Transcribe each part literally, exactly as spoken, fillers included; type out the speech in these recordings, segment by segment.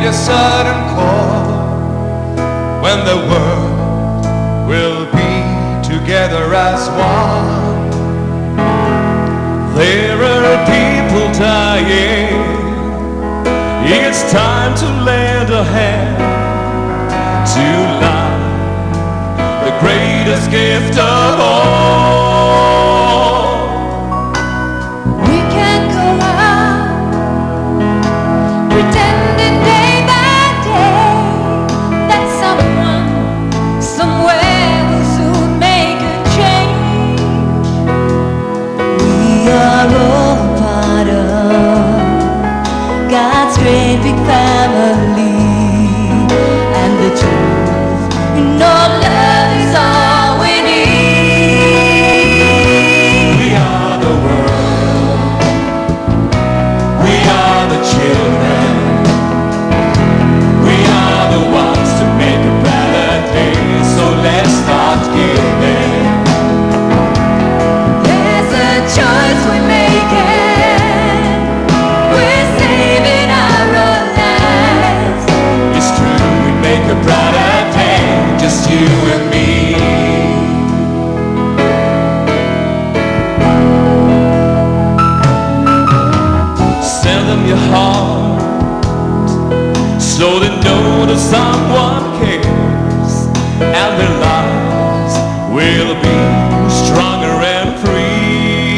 a sudden call when the world will be together as one. There are people dying. It's time to lend a hand to love, the greatest gift of all. We can go out pretending day by day that someone somewhere will soon make a change. We are all part of God's great big family, and the truth, you know, love is all we need. We are the world. We are the children. We are the ones to make a better day. So let's start giving. There's a choice we're making. We're saving our own lives. It's true, we make a brighter day, just you and me. Send them your heart, so they know that someone cares, and their lives will be stronger and free.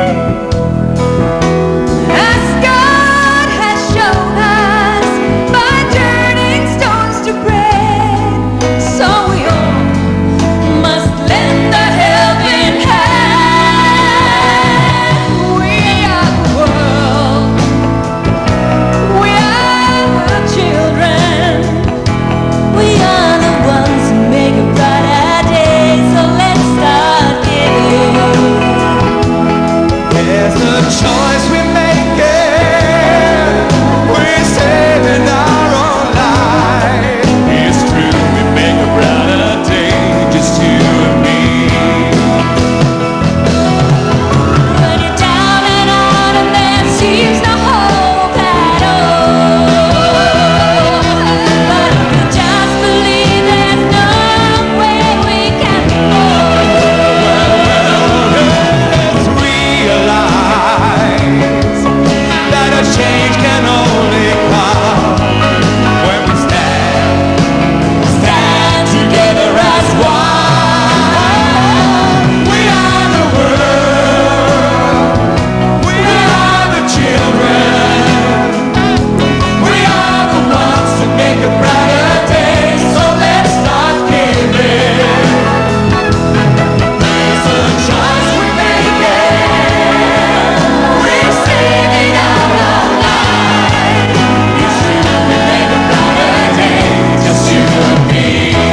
As God has shown us by turning stones to bread, so we all must lend a helping hand. We are the world. We are the children. We are the ones who make a brighter day. So let's start giving. There's a choice we're making. We're saving our own lives. It's true, we make a brighter day, just you and me. When you're down and out and there seems no hope at all, but if you just believe there's no way we can go. Let's realize that a change can only come when we stand, stand together as one. We are the world. We are the children. We are the ones to make a brighter day. So let's start giving. There's a choice we're making. We're saving our own lives. It's true, we make a brighter day, just you and me.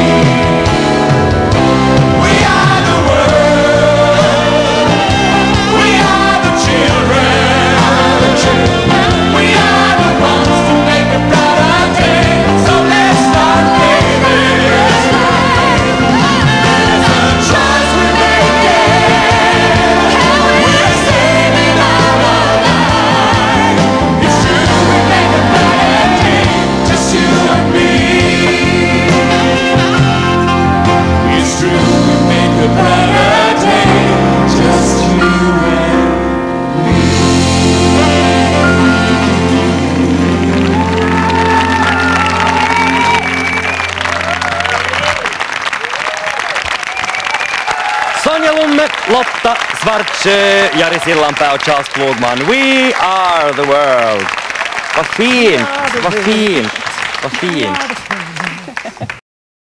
We are the world. We are the children. We are the ones to make a brighter day. So let's start giving. There's a choice we're making. We're saving our own lives. It's true, we make a brighter day, just you and me. It's true, we make a brighter day, just you and me. Sonja Lumme, Lotta Svartsjö, Jari Sillanpää och Charles Klugman. We are the world. Vad fint, vad fint, vad fint.